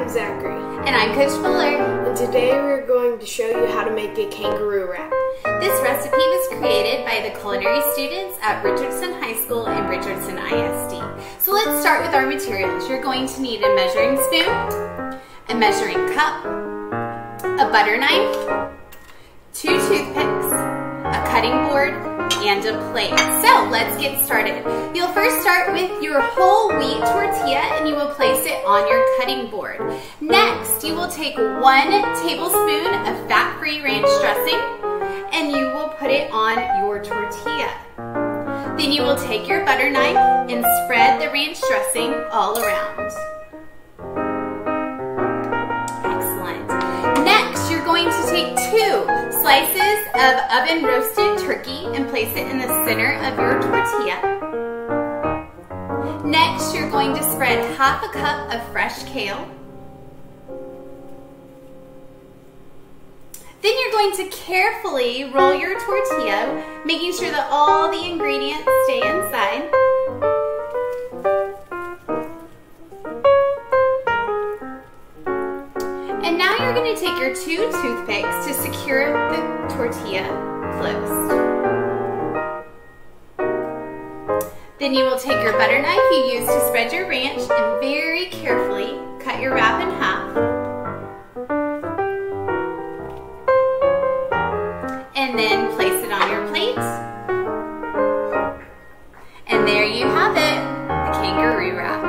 Zachary. And I'm Coach Fuller. And today we're going to show you how to make a kangaroo wrap. This recipe was created by the culinary students at Richardson High School and Richardson ISD. So let's start with our materials. You're going to need a measuring spoon, a measuring cup, a butter knife, 2 toothpicks, a cutting board, and a plate. So let's get started. You'll first start with your whole wheat tortilla and you will place it on your cutting board. Next, you will take 1 tablespoon of fat-free ranch dressing and you will put it on your tortilla. Then you will take your butter knife and spread the ranch dressing all around. Excellent. Next, you're going to take 2 slices of oven roasted turkey and place it in the center of your tortilla. Next, you're going to spread half a cup of fresh kale. Then you're going to carefully roll your tortilla, making sure that all the ingredients stay inside. And now you're going to take your 2 toothpicks to secure the tortilla closed. Then you will take your butter knife you used to spread your ranch and very carefully cut your wrap in half. And then place it on your plate. And there you have it, the kangaroo wrap.